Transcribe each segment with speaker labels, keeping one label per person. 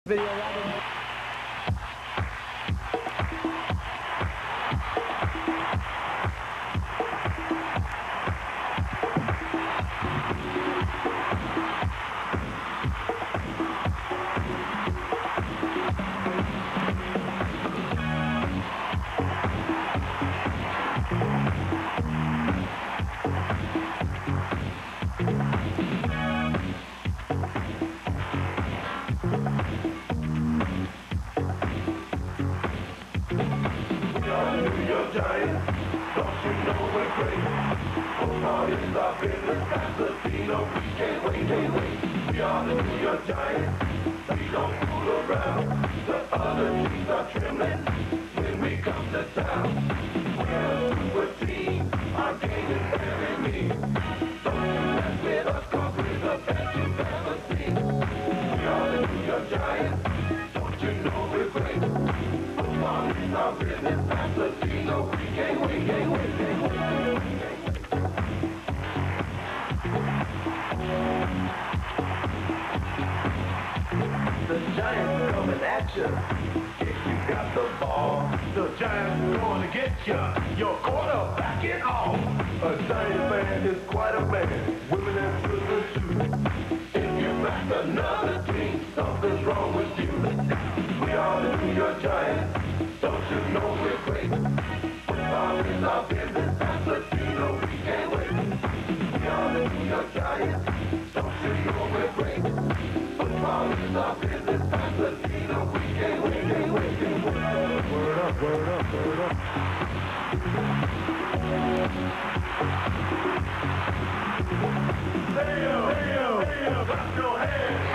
Speaker 1: Video right in.
Speaker 2: Giants, don't you know we're great? Football is our business, that's the Latino, we can't wait, can't wait. We are the New York Giants, we don't fool around. The other teams are trembling when we come to town. We're a super team, our game is very mean. Don't you mess with us, cause we're the best you've ever seen. We are the New York Giants, don't you know we're great? Football is our business, that's the Latino, we can't wait, can't wait, can't wait, can't wait. The Giants coming at you. If you got the ball, the Giants going to get you. Your quarterback and all. A Giant fan is quite a man. Women and children too. If you back another team, something's wrong with you. We are the New York Giants. Don't you know we're great? Football is our business. That's Latino. We can't wait. We are the New York Giants. Don't you know we're great? Football is our business. That's Latino. We can't wait, can't wait, can't wait.
Speaker 1: Word up, word up, word up.
Speaker 2: Damn, clap your hands.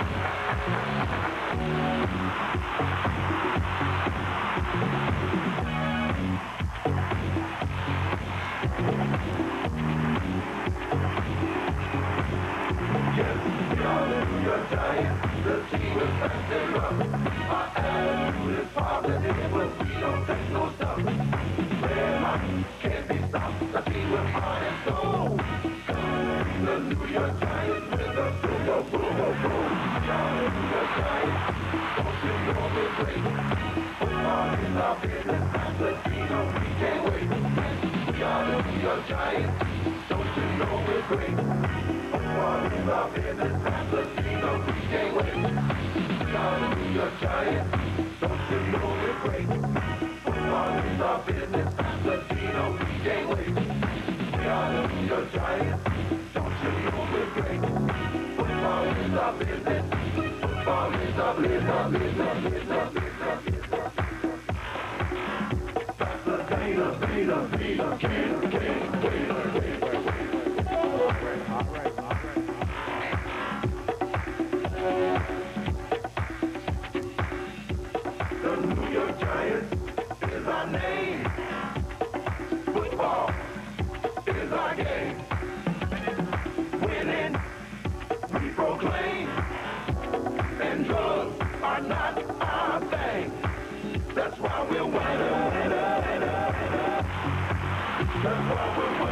Speaker 2: Yes, we are the New York Giants. The team is fast and rough. Our attitude is positive, but we don't take no stuff. Red hot, can't be stopped. The team is heart and soul. The New York Giants with the Super Bowl. We are the New York Giants. Don't you know we're great? Football is our business. That's Latino. We can't wait. We are the New York Giants. Don't you know we're great? Football is our business. That's Latino. We can't wait. We are the New York Giants. Don't you know we're great? Football is our business. That's Latino. We can't wait. We are the New York Giants. Don't you know we're great? Football is our business. Football is our business. That's Latino. Can't wait.
Speaker 1: All right.
Speaker 2: The New York Giants is our name. Football is our game. Winning, we proclaim. And drugs are not our thing. That's why we're winning. That's why we're winning.